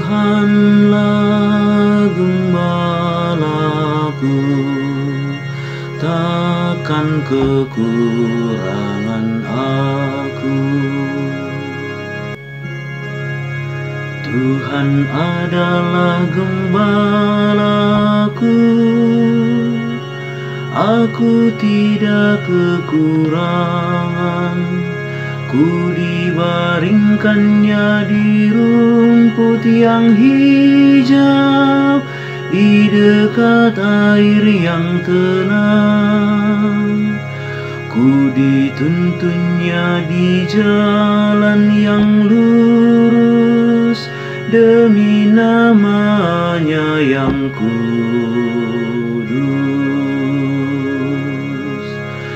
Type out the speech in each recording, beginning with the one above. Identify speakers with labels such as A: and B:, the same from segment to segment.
A: Tuhanlah gembalaku, takkan kekurangan aku. Tuhan adalah gembalaku, aku tidak kekurangan. Ku dibaringkannya di rumput yang hijau, di dekat air yang tenang. Ku dituntunnya di jalan yang lurus, demi namanya yang kudus.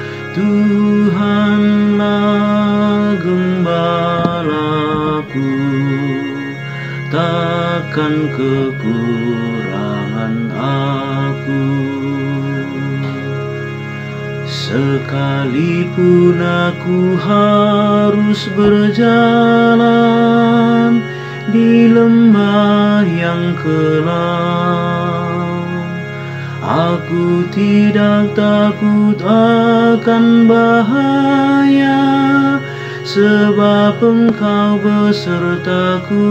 A: Tuhanlah gembalaku, takkan kekurangan aku. Sekalipun aku harus berjalan di lembah yang kelam, aku tidak takut akan bahaya, sebab Engkau besertaku.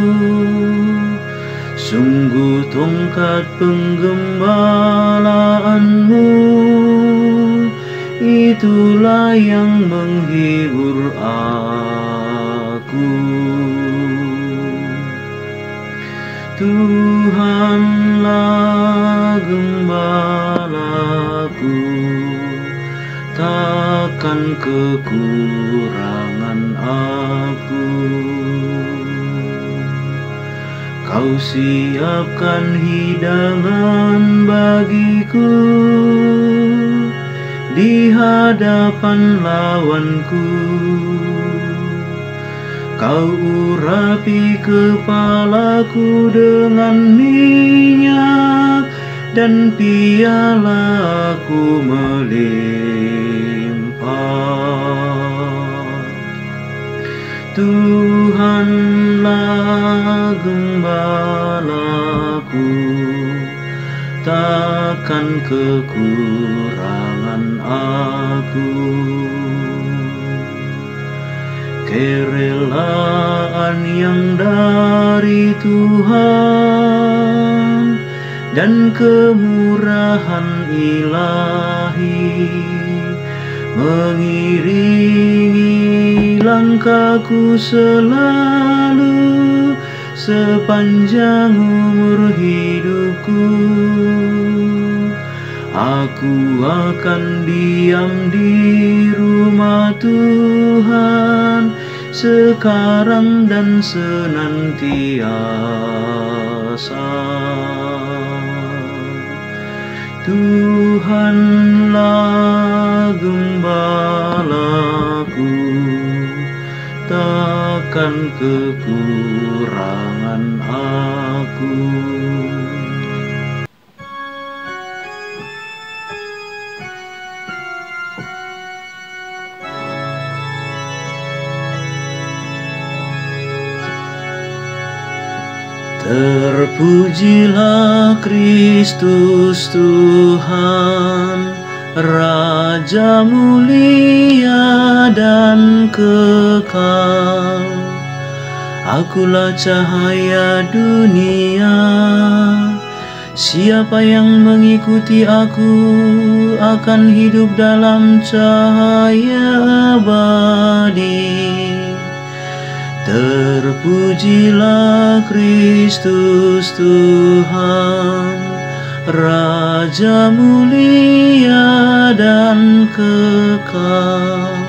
A: Sungguh tongkat penggembalaanmu, itulah yang menghibur aku. Tuhanlah gembalaku, takkan kekurangan aku. Kau siapkan hidangan bagiku di hadapan lawanku. Kau urapi kepalaku dengan minyak, dan pialaku melimpah. Tuhanlah gembalaku, takkan kekurangan aku. Kerelaan yang dari Tuhan dan kemurahan ilahi mengiringi langkahku selalu sepanjang umur hidupku. Aku akan diam di rumah Tuhan sekarang dan senantiasa. Tuhanlah gembalaku, takkan kekurangan aku. Terpujilah Kristus Tuhan, Raja mulia dan kekal. Akulah cahaya dunia, siapa yang mengikuti aku akan hidup dalam cahaya abadi. Terpujilah Kristus Tuhan, Raja mulia dan kekal.